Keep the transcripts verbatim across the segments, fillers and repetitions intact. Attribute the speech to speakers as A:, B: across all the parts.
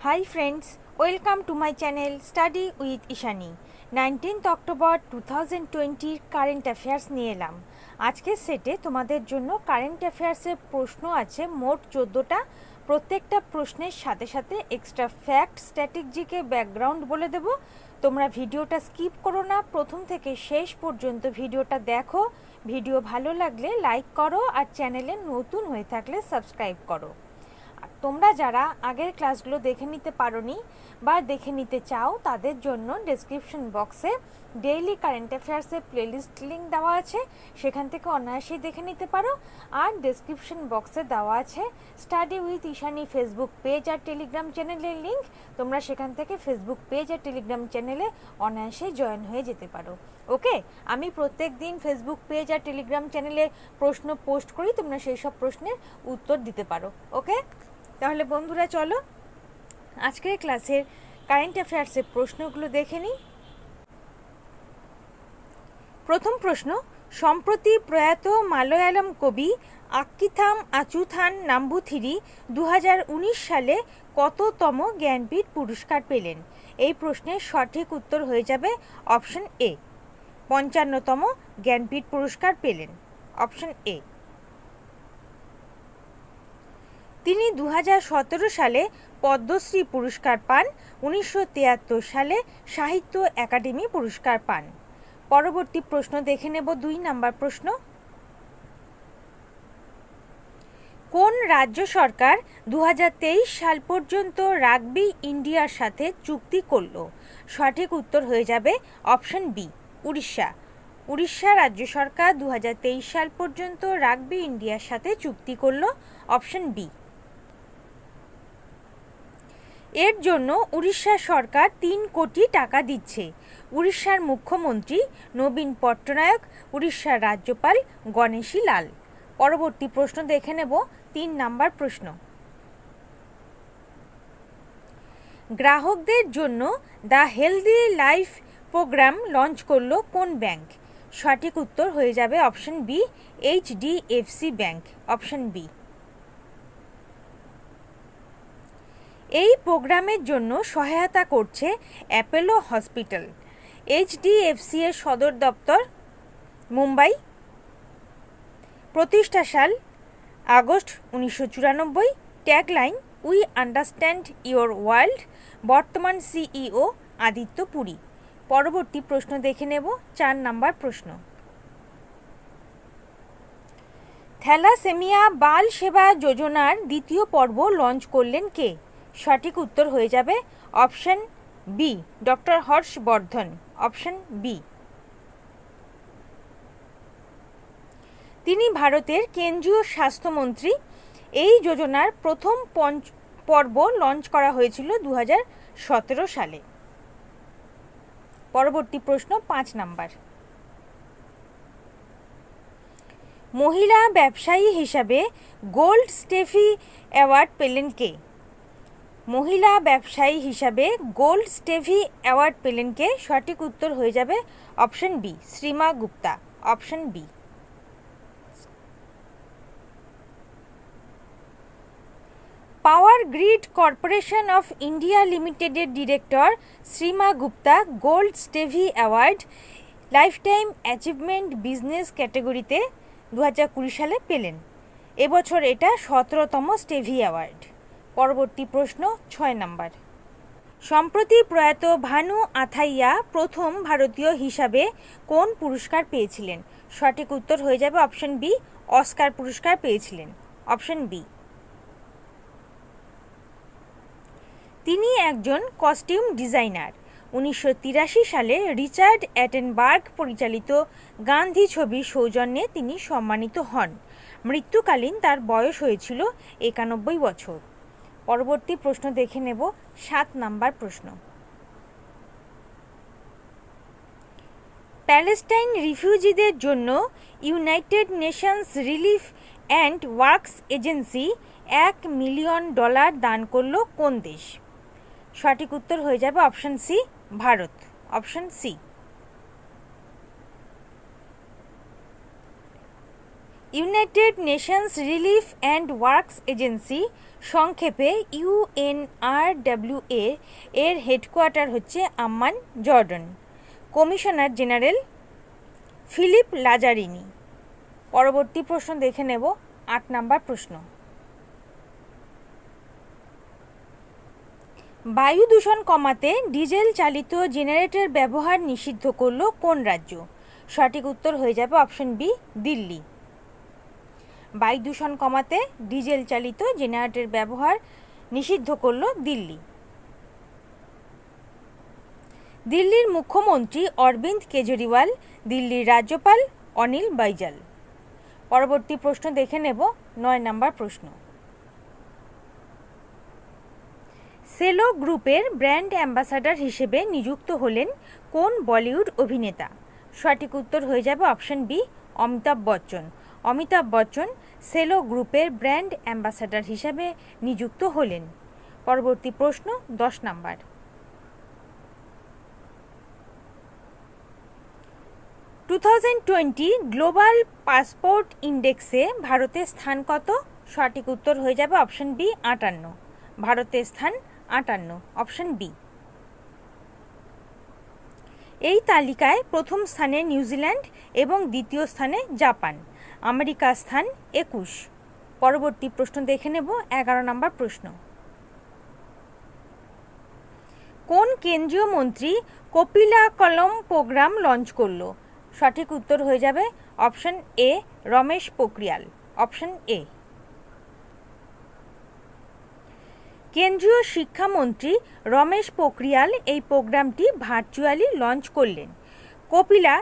A: Hi friends, welcome to my channel Study with Ishani. Nineteenth October two thousand টোয়েন্টির current affairs নিয়ে এলাম। আজকের সেটে তোমাদের জন্য কারেন্ট অ্যাফেয়ার্সের প্রশ্ন আছে মোট চোদ্দোটা। প্রত্যেকটা প্রশ্নের সাথে সাথে এক্সট্রা ফ্যাক্ট স্ট্র্যাটেজিকে ব্যাকগ্রাউন্ড বলে দেব। তোমরা ভিডিওটা স্কিপ করো না, প্রথম থেকে শেষ পর্যন্ত ভিডিওটা দেখো। ভিডিও ভালো লাগলে লাইক করো আর চ্যানেলে নতুন হয়ে থাকলে সাবস্ক্রাইব করো। তোমরা যারা আগের ক্লাসগুলো দেখে নিতে পারোনি বা দেখে নিতে চাও তাদের জন্য ডেসক্রিপশন বক্সে ডেইলি কারেন্ট অ্যাফেয়ার্সের প্লেলিস্ট লিঙ্ক দেওয়া আছে, সেখান থেকে অনায়াসেই দেখে নিতে পারো। আর ডেসক্রিপশন বক্সে দেওয়া আছে study with Ishani Facebook page আর টেলিগ্রাম চ্যানেলের লিঙ্ক, তোমরা সেখান থেকে ফেসবুক পেজ আর টেলিগ্রাম চ্যানেলে অনায়াসেই জয়েন হয়ে যেতে পারো। ওকে, আমি প্রত্যেক দিন ফেসবুক পেজ আর টেলিগ্রাম চ্যানেলে প্রশ্ন পোস্ট করি, তোমরা সেই সব প্রশ্নের উত্তর দিতে পারো। ওকে, তাহলে বন্ধুরা চলো আজকের ক্লাসের কারেন্ট অ্যাফেয়ার্সের প্রশ্নগুলো দেখে নিই। প্রথম প্রশ্ন, সম্প্রতি প্রয়াত মালয়ালম কবি আক্কিথাম আচুথান নাম্বুথিরি দু হাজার উনিশ সালে কততম জ্ঞানপীঠ পুরস্কার পেলেন? এই প্রশ্নের সঠিক উত্তর হয়ে যাবে অপশন এ, পঞ্চান্নতম জ্ঞানপীঠ পুরস্কার পেলেন, অপশন এ। তিনি দু হাজার সতেরো সালে পদ্মশ্রী পুরস্কার পান, উনিশশো তিয়াত্তর সালে সাহিত্য একাডেমি পুরস্কার পান। পরবর্তী প্রশ্ন দেখে নেব, দুই নাম্বার প্রশ্ন। কোন রাজ্য সরকার দু হাজার তেইশ সাল পর্যন্ত রাগবি ইন্ডিয়ার সাথে চুক্তি করল? সঠিক উত্তর হয়ে যাবে অপশন বি, উড়িষ্যা। উড়িষ্যা রাজ্য সরকার দু হাজার তেইশ সাল পর্যন্ত রাগবি ইন্ডিয়ার সাথে চুক্তি করল, অপশন বি। এর জন্য উড়িষ্যা সরকার তিন কোটি টাকা দিচ্ছে। উড়িষ্যার মুখ্যমন্ত্রী নবীন পট্টনায়ক, উড়িষ্যার রাজ্যপাল গণেশী লাল। পরবর্তী প্রশ্ন দেখে নেব, তিন নাম্বার প্রশ্ন। গ্রাহকদের জন্য the healthy life programme launch করলো কোন ব্যাংক? সঠিক উত্তর হয়ে যাবে option B, H D F C bank, option B. এই প্রোগ্রামের জন্য সহায়তা করছে Apollo hospital. H D F C এর সদর দপ্তর মুম্বাই। প্রতিষ্ঠা সাল আগস্ট উনিশশো চুরানব্বই। Tagline we understand your world. বর্তমান সিইও আদিত্য পুরী। পরবর্তী প্রশ্ন দেখে নেব, চার নাম্বার প্রশ্ন। থ্যালাসেমিয়া বাল সেবা যোজনার দ্বিতীয় পর্ব লঞ্চ করলেন কে? সঠিক উত্তর হয়ে যাবে option B, doctor Harshvardhan, option B. তিনি ভারতের কেন্দ্রীয় স্বাস্থ্যমন্ত্রী। এই যোজনার প্রথম পঞ্চ পর্ব লঞ্চ করা হয়েছিল দু হাজার সতেরো সালে। পরবর্তী প্রশ্ন, পাঁচ নাম্বার। মহিলা ব্যবসায়ী হিসাবে গোল্ড স্টেফি অ্যাওয়ার্ড পেলেন কে? মহিলা ব্যবসায়ী হিসাবে গোল্ড স্টেভি অ্যাওয়ার্ড পেলেন কে? সঠিক উত্তর হয়ে যাবে option B, Shrima Gupta, option B. Power grid corporation of India লিমিটেডের director Shrima Gupta gold Stevie award lifetime achievement business ক্যাটাগরিতে দু হাজার কুড়ি সালে পেলেন। এবছর এটা সতেরোতম স্টেভি অ্যাওয়ার্ড। পরবর্তী প্রশ্ন, ছয় নাম্বার। সম্প্রতি প্রয়াত ভানু আথাইয়া প্রথম ভারতীয় হিসাবে কোন পুরস্কার পেয়েছিলেন? সঠিক উত্তর হয়ে যাবে অপশন বি, অস্কার পুরস্কার পেয়েছিলেন, অপশন বি। তিনি একজন কস্টিউম ডিজাইনার। উনিশশো তিরাশি সালে রিচার্ড অ্যাটেনবার্গ পরিচালিত গান্ধী ছবির সৌজন্যে তিনি সম্মানিত হন। মৃত্যুকালীন তার বয়স হয়েছিল একানব্বই বছর। পরবর্তী প্রশ্ন দেখে নেব, সাত নাম্বার প্রশ্ন। প্যালেস্টাইন রিফিউজিদের জন্য United Nations relief and works agency এক মিলিয়ন ডলার দান করল কোন দেশ? সঠিক উত্তর হয়ে যাবে option C, Bharat, option C. United Nations relief and works agency সংক্ষেপে ইউএনআরডব্লিউএ এর হেডকোয়ার্টার হচ্ছে Amman, Jordan. Commissioner general Philippe Lazzarini. পরবর্তী প্রশ্ন দেখে নেব, আট নাম্বার প্রশ্ন। বায়ু দূষণ কমাতে ডিজেল চালিত জেনারেটর ব্যবহার নিষিদ্ধ করল কোন রাজ্য? সঠিক উত্তর হয়ে যাবে অপশন বি, দিল্লি। বায়ু দূষণ কমাতে ডিজেল চালিত জেনারেটর ব্যবহার নিষিদ্ধ করল দিল্লি। দিল্লির মুখ্যমন্ত্রী অরবিন্দ কেজরিওয়াল, দিল্লির রাজ্যপাল অনিল বাইজাল। পরবর্তী প্রশ্ন দেখে নেব, নয় নাম্বার প্রশ্ন। সেলো গ্রুপের ব্র্যান্ড অ্যাম্বাসাডার হিসেবে নিযুক্ত হলেন কোন বলিউড অভিনেতা? সঠিক উত্তর হয়ে যাবে option B, Amitabh Bachchan. Amitabh Bachchan Cello গ্রুপের ব্র্যান্ড অ্যাম্বাসাডার হিসেবে নিযুক্ত হলেন। পরবর্তী প্রশ্ন, দশ number. Two thousand twenty global passport ইন্ডেক্সে ভারতের স্থান কত? সঠিক উত্তর হয়ে যাবে অপশন বি, আটান্ন। ভারতের স্থান আটান্ন, অপশন বি। এই তালিকায় প্রথম স্থানে নিউজিল্যান্ড এবং দ্বিতীয় স্থানে জাপান। আমেরিকার স্থান একুশ। পরবর্তী প্রশ্ন দেখে নেব, এগারো নম্বর প্রশ্ন। কোন কেন্দ্রীয় মন্ত্রী কপিলা কলম প্রোগ্রাম লঞ্চ করলো? সঠিক উত্তর হয়ে যাবে option A, Ramesh Pokhriyal. Option A. কেন্দ্রীয় শিক্ষামন্ত্রী রমেশ পোখরিয়াল এই প্রোগ্রামটি ভার্চুয়ালি লঞ্চ করলেন। Kapila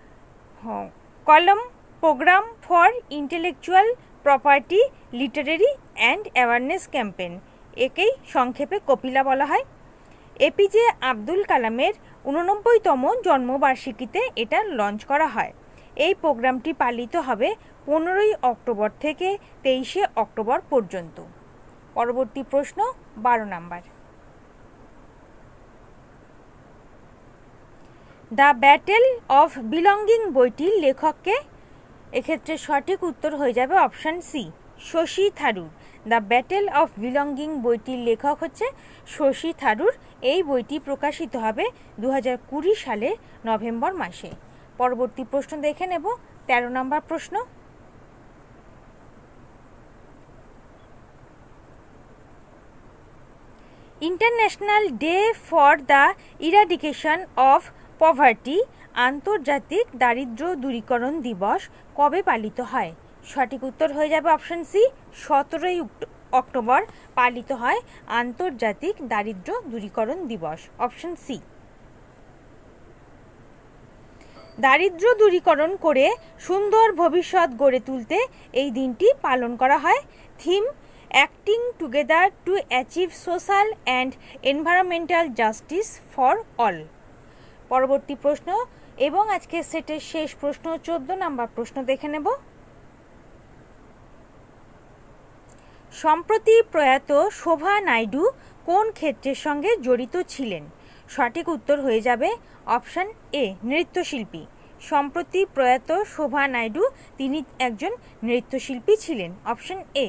A: Kalam programme for intellectual property literary and awareness campaign, একেই সংক্ষেপে কপিলা বলা হয়। এপিজে আব্দুল কালামের উননব্বইতম জন্মবার্ষিকীতে এটা লঞ্চ করা হয়। এই প্রোগ্রামটি পালিত হবে পনেরোই অক্টোবর থেকে তেইশে অক্টোবর পর্যন্ত। পরবর্তী প্রশ্ন, বারো number. The battle of belonging বইটির লেখককে? এক্ষেত্রে সঠিক উত্তর হয়ে যাবে option C, Shashi Tharoor. The battle of belonging বইটির লেখক হচ্ছে শশী থারুর। এই বইটি প্রকাশিত হবে দু হাজার কুড়ি সালের নভেম্বর মাসে। পরবর্তী প্রশ্ন দেখে নেব, তেরো নম্বর প্রশ্ন। International day for the eradication of poverty, আন্তর্জাতিক দারিদ্র্য দূরীকরণ দিবস কবে পালিত হয়? সঠিক উত্তর হয়ে যাবে অপশন সি, সতেরোই অক্টোবর পালিত হয় আন্তর্জাতিক দারিদ্র্য দূরীকরণ দিবস। Option C. দারিদ্র্য দূরীকরণ করে সুন্দর ভবিষ্যৎ গড়ে তুলতে এই দিনটি পালন করা হয়। Theme, acting together to achieve social and environmental justice for all. পরবর্তী প্রশ্ন এবং আজকের সেটের শেষ প্রশ্ন, চোদ্দ নম্বর প্রশ্ন দেখে নেব। সম্প্রতি প্রয়াত শোভা নাইডু কোন ক্ষেত্রের সঙ্গে জড়িত ছিলেন? সঠিক উত্তর হয়ে যাবে অপশন এ, নৃত্যশিল্পী। সম্প্রতি প্রয়াত শোভা নাইডু তিনি একজন নৃত্যশিল্পী ছিলেন। Option A.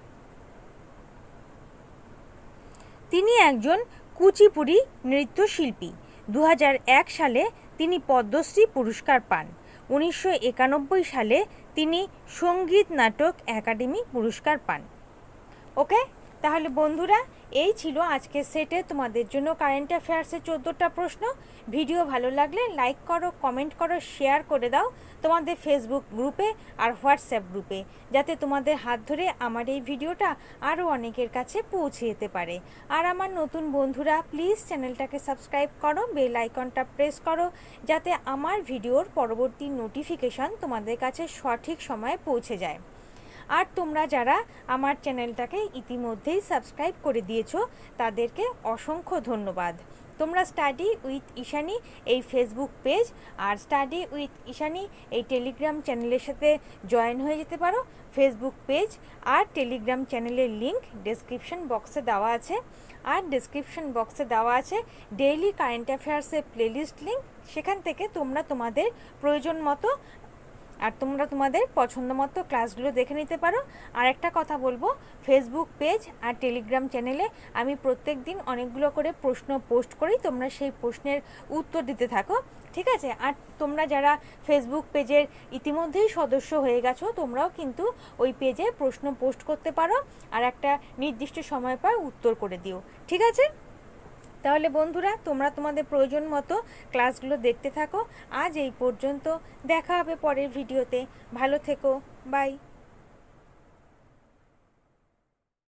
A: তিনি একজন কুচিপুড়ি নৃত্যশিল্পী। দু হাজার এক সালে তিনি পদ্মশ্রী পুরস্কার পান। উনিশশো একানব্বই সালে তিনি সঙ্গীত নাটক একাডেমি পুরস্কার পান। ওকে, তাহলে বন্ধুরা এই ছিল আজকের সেটে তোমাদের জন্য কারেন্ট অ্যাফেয়ার্সের চোদ্দোটা প্রশ্ন। ভিডিও ভালো লাগলে লাইক করো, কমেন্ট করো, শেয়ার করে দাও তোমাদের ফেসবুক গ্রুপে আর হোয়াটসঅ্যাপ গ্রুপে, যাতে তোমাদের হাত ধরে আমার এই ভিডিওটা আরও অনেকের কাছে পৌঁছে যেতে পারে। আর আমার নতুন বন্ধুরা প্লিজ চ্যানেলটাকে সাবস্ক্রাইব করো, বেল আইকনটা প্রেস করো, যাতে আমার ভিডিওর পরবর্তী নোটিফিকেশান তোমাদের কাছে সঠিক সময়ে পৌঁছে যায়। আর তোমরা যারা আমার চ্যানেলটাকে ইতিমধ্যেই সাবস্ক্রাইব করে দিয়েছো তাদেরকে অসংখ্য ধন্যবাদ। তোমরা স্টাডি উইথ ঈশানী এই ফেসবুক পেজ আর স্টাডি উইথ ঈশানী এই টেলিগ্রাম চ্যানেলের সাথে জয়েন হয়ে যেতে পারো। ফেসবুক পেজ আর টেলিগ্রাম চ্যানেলের লিঙ্ক ডেসক্রিপশন বক্সে দেওয়া আছে। আর ডেসক্রিপশন বক্সে দেওয়া আছে ডেইলি কারেন্ট অ্যাফেয়ার্সের প্লেলিস্ট লিঙ্ক। সেখান থেকে তোমরা তোমাদের প্রয়োজন মতো আর তোমরা তোমাদের পছন্দ মতো ক্লাসগুলো দেখে নিতে পারো। আর একটা কথা বলবো, ফেসবুক পেজ আর টেলিগ্রাম চ্যানেলে আমি প্রত্যেক দিন অনেকগুলো করে প্রশ্ন পোস্ট করি, তোমরা সেই প্রশ্নের উত্তর দিতে থাকো, ঠিক আছে? আর তোমরা যারা ফেসবুক পেজের ইতিমধ্যেই সদস্য হয়ে গেছো, তোমরাও কিন্তু ওই পেজে প্রশ্ন পোস্ট করতে পারো আর একটা নির্দিষ্ট সময় পর উত্তর করে দিও, ঠিক আছে? তাহলে বন্ধুরা, তোমরা তোমাদের প্রয়োজন মতো ক্লাসগুলো দেখতে থাকো। আজ এই পর্যন্ত, দেখা হবে পরের ভিডিওতে। ভালো থেকো, বাই।